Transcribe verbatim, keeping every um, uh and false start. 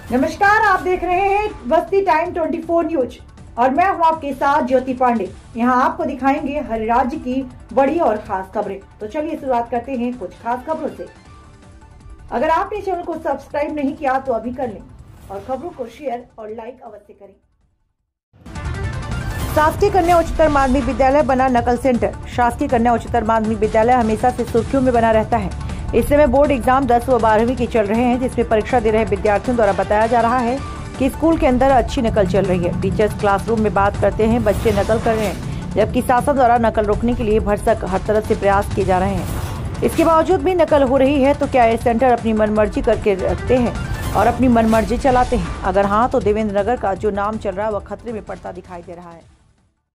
नमस्कार, आप देख रहे हैं बस्ती टाइम चौबीस न्यूज और मैं हूं आपके साथ ज्योति पांडे। यहां आपको दिखाएंगे हर राज्य की बड़ी और खास खबरें। तो चलिए शुरुआत करते हैं कुछ खास खबरों से। अगर आपने चैनल को सब्सक्राइब नहीं किया तो अभी कर लें और खबरों को शेयर और लाइक अवश्य करें। शासकीय कन्या उच्चतर माध्यमिक विद्यालय बना नकल सेंटर। शासकीय कन्या उच्चतर माध्यमिक विद्यालय हमेशा से सुर्खियों में बना रहता है। इस समय बोर्ड एग्जाम दस व बारहवीं के चल रहे हैं, जिसमें परीक्षा दे रहे विद्यार्थियों द्वारा बताया जा रहा है कि स्कूल के अंदर अच्छी नकल चल रही है। टीचर्स क्लासरूम में बात करते हैं, बच्चे नकल कर रहे हैं, जबकि शासन द्वारा नकल रोकने के लिए भरसक हर तरह से प्रयास किए जा रहे हैं। इसके बावजूद भी नकल हो रही है, तो क्या ये सेंटर अपनी मनमर्जी करके रखते हैं और अपनी मनमर्जी चलाते हैं? अगर हाँ, तो देवेंद्र नगर का जो नाम चल रहा है वह खतरे में पड़ता दिखाई दे रहा है।